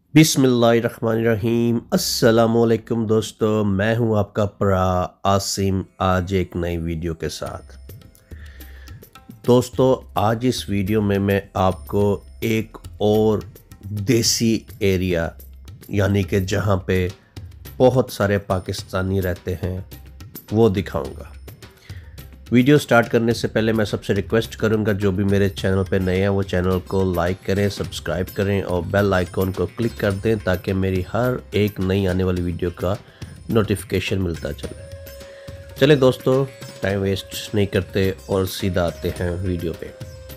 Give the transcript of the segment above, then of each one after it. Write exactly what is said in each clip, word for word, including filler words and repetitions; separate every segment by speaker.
Speaker 1: बिस्मिल्लाहिर्रहमानिर्रहीम अस्सलामुअलैकुम दोस्तों, मैं हूं आपका प्रा आसिम आज एक नई वीडियो के साथ। दोस्तों, आज इस वीडियो में मैं आपको एक और देसी एरिया यानी कि जहां पे बहुत सारे पाकिस्तानी रहते हैं वो दिखाऊंगा। वीडियो स्टार्ट करने से पहले मैं सबसे रिक्वेस्ट करूंगा, जो भी मेरे चैनल पे नए हैं वो चैनल को लाइक करें, सब्सक्राइब करें और बेल आइकॉन को क्लिक कर दें ताकि मेरी हर एक नई आने वाली वीडियो का नोटिफिकेशन मिलता चले। चले दोस्तों, टाइम वेस्ट नहीं करते और सीधा आते हैं वीडियो पे।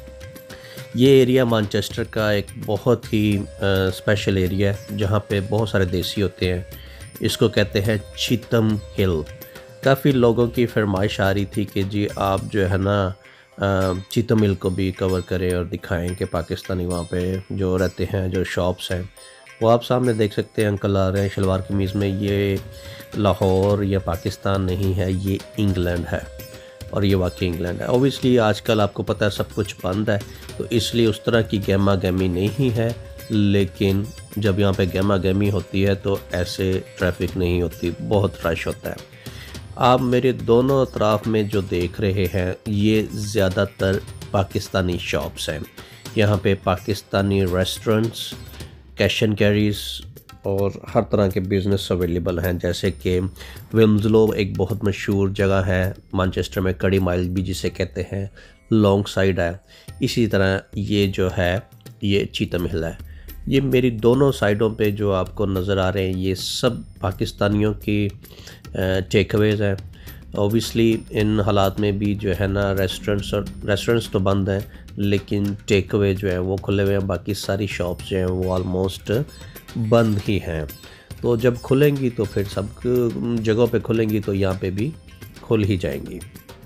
Speaker 1: ये एरिया मैनचेस्टर का एक बहुत ही स्पेशल एरिया है जहाँ पे बहुत सारे देसी होते हैं। इसको कहते हैं चीतम हिल। काफ़ी लोगों की फरमाइश आ रही थी कि जी आप जो है ना चीतम हिल को भी कवर करें और दिखाएं कि पाकिस्तानी वहाँ पे जो रहते हैं, जो शॉप्स हैं वो आप सामने देख सकते हैं। अंकल आ रहे हैं शलवार कमीज़ में। ये लाहौर या पाकिस्तान नहीं है, ये इंग्लैंड है और ये वाकई इंग्लैंड है। ओबियसली आजकल आपको पता है सब कुछ बंद है, तो इसलिए उस तरह की गहमा गहमी नहीं है, लेकिन जब यहाँ पे गहमा गहमी होती है तो ऐसे ट्रैफिक नहीं होती, बहुत रश होता है। आप मेरे दोनों तरफ में जो देख रहे हैं ये ज़्यादातर पाकिस्तानी शॉप्स हैं। यहाँ पे Pakistani restaurants, cash and carries और हर तरह के बिज़नेस अवेलेबल हैं। जैसे कि विम्सलो एक बहुत मशहूर जगह है मैनचेस्टर में, कड़ी माइल भी जिसे कहते हैं, लॉन्ग साइड है। इसी तरह ये जो है ये चीतम हिल है। ये मेरी दोनों साइडों पे जो आपको नज़र आ रहे हैं ये सब पाकिस्तानियों की टेकअवेज़ हैं। ओबियसली इन हालात में भी जो है ना रेस्टोरेंट्स और रेस्टोरेंट्स तो बंद हैं, लेकिन टेकअवे जो है वो खुले हुए हैं। बाकी सारी शॉप्स जो हैं वो ऑलमोस्ट बंद ही हैं। तो जब खुलेंगी तो फिर सब जगहों पे खुलेंगी तो यहाँ पे भी खुल ही जाएंगी।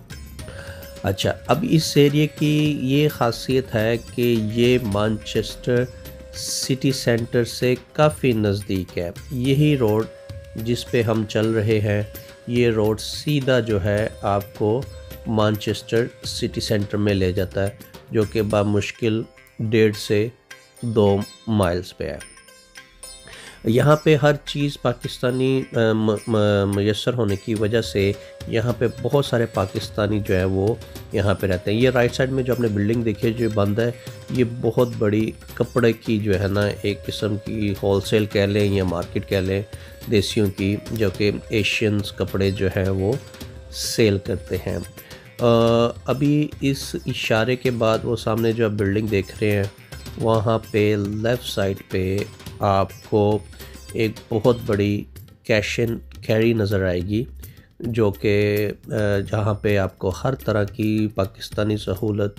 Speaker 1: अच्छा, अब इस एरिया की ये ख़ासियत है कि ये मैनचेस्टर सिटी सेंटर से काफ़ी नज़दीक है। यही रोड जिस पे हम चल रहे हैं, ये रोड सीधा जो है आपको मैनचेस्टर सिटी सेंटर में ले जाता है, जो कि बामुश्किल डेढ़ से दो माइल्स पे है। यहाँ पे हर चीज़ पाकिस्तानी मैसर होने की वजह से यहाँ पे बहुत सारे पाकिस्तानी जो है वो यहाँ पे रहते हैं। ये राइट साइड में जो आपने बिल्डिंग देखी है जो बंद है, ये बहुत बड़ी कपड़े की जो है ना एक किस्म की होलसेल कह लें या मार्केट कह लें देसियों की, जो कि एशियंस कपड़े जो है वो सेल करते हैं। आ, अभी इस इशारे के बाद वो सामने जो आप बिल्डिंग देख रहे हैं वहाँ पे लेफ़्ट साइड पे आपको एक बहुत बड़ी कैश एंड कैरी नज़र आएगी, जो कि जहाँ पे आपको हर तरह की पाकिस्तानी सहूलत,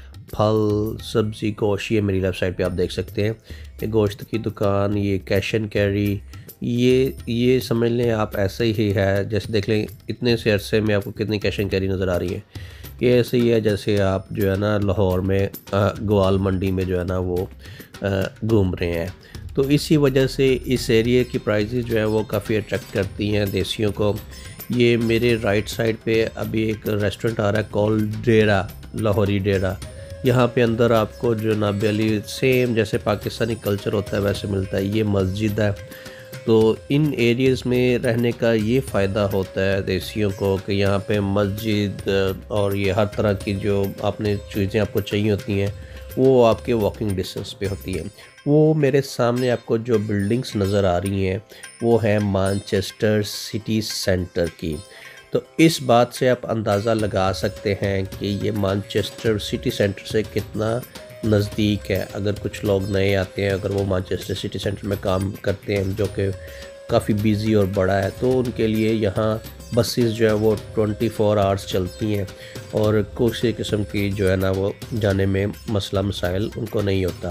Speaker 1: फल, सब्ज़ी, गोश्त, ये मेरी लेफ़्ट साइड पे आप देख सकते हैं। ये गोश्त की दुकान, ये कैश एंड कैरी, ये ये समझ लें आप ऐसे ही है जैसे देख लें इतने से अरसे में आपको कितनी कैश एंड कैरी नज़र आ रही है। ये ऐसे ही है जैसे आप जो है ना लाहौर में ग्वाल मंडी में जो है ना वो घूम रहे हैं। तो इसी वजह से इस एरिया की प्राइसेस जो है वो काफ़ी अट्रैक्ट करती हैं देसियों को। ये मेरे राइट साइड पे अभी एक रेस्टोरेंट आ रहा है कॉल डेरा, लाहौरी डेरा। यहाँ पे अंदर आपको जो नाबियाली सेम जैसे पाकिस्तानी कल्चर होता है वैसे मिलता है। ये मस्जिद है। तो इन एरियाज़ में रहने का ये फ़ायदा होता है देसियों को कि यहाँ पे मस्जिद और ये हर तरह की जो आपने चीज़ें आपको चाहिए होती हैं वो आपके वॉकिंग डिस्टेंस पे होती है। वो मेरे सामने आपको जो बिल्डिंग्स नज़र आ रही हैं वो है मैनचेस्टर सिटी सेंटर की। तो इस बात से आप अंदाज़ा लगा सकते हैं कि ये मैनचेस्टर सिटी सेंटर से कितना नज़दीक है। अगर कुछ लोग नए आते हैं, अगर वो मैनचेस्टर सिटी सेंटर में काम करते हैं जो कि काफ़ी बिज़ी और बड़ा है, तो उनके लिए यहाँ बसेस जो है वो ट्वेंटी फोर आवर्स चलती हैं और किसी किस्म की जो है ना वो जाने में मसला मसाइल उनको नहीं होता।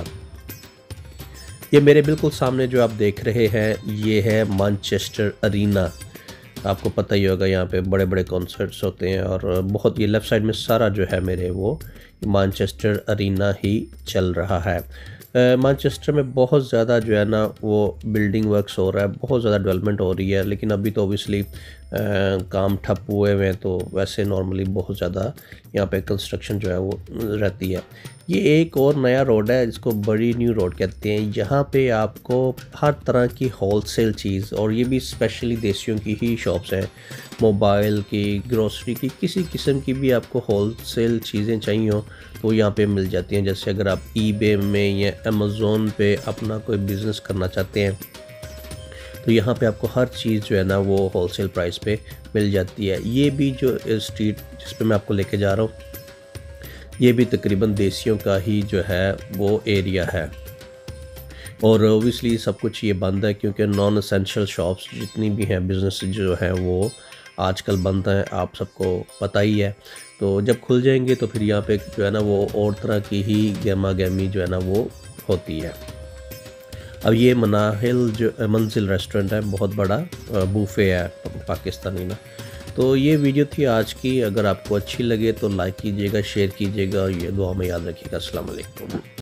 Speaker 1: ये मेरे बिल्कुल सामने जो आप देख रहे हैं ये है मैनचेस्टर अरीना। आपको पता ही होगा यहाँ पे बड़े बड़े कॉन्सर्ट्स होते हैं और बहुत, ये लेफ़्ट साइड में सारा जो है मेरे वो मैनचेस्टर अरीना ही चल रहा है। मैनचेस्टर में बहुत ज़्यादा जो है ना वो बिल्डिंग वर्क्स हो रहा है, बहुत ज़्यादा डेवलपमेंट हो रही है, लेकिन अभी तो ओबियसली काम ठप हुए हुए हैं, तो वैसे नॉर्मली बहुत ज़्यादा यहाँ पे कंस्ट्रक्शन जो है वो रहती है। ये एक और नया रोड है जिसको बड़ी न्यू रोड कहते हैं। यहाँ पे आपको हर तरह की होलसेल चीज़, और ये भी स्पेशली देसियों की ही शॉप्स हैं, मोबाइल की, ग्रोसरी की, किसी किस्म की भी आपको होलसेल चीज़ें चाहिए हो तो यहाँ पे मिल जाती हैं। जैसे अगर आप ईबे में या अमेज़ोन पे अपना कोई बिज़नेस करना चाहते हैं तो यहाँ पे आपको हर चीज़ जो है ना वो होलसेल प्राइस पे मिल जाती है। ये भी जो स्ट्रीट जिस पे मैं आपको लेके जा रहा हूँ, ये भी तकरीबन देसियों का ही जो है वो एरिया है। और ओबियसली सब कुछ ये बंद है क्योंकि नॉन एसेंशियल शॉप्स जितनी भी हैं, बिज़नेस जो हैं वो आजकल बंद हैं, आप सबको पता ही है। तो जब खुल जाएंगे तो फिर यहाँ पे जो है ना वो और तरह की ही गहमा गहमी जो है ना वो होती है। अब ये मनाहिल जो मंजिल रेस्टोरेंट है, बहुत बड़ा बूफे है पाकिस्तानी ना। तो ये वीडियो थी आज की। अगर आपको अच्छी लगे तो लाइक कीजिएगा, शेयर कीजिएगा और ये दुआ में याद रखिएगा। अस्सलाम वालेकुम।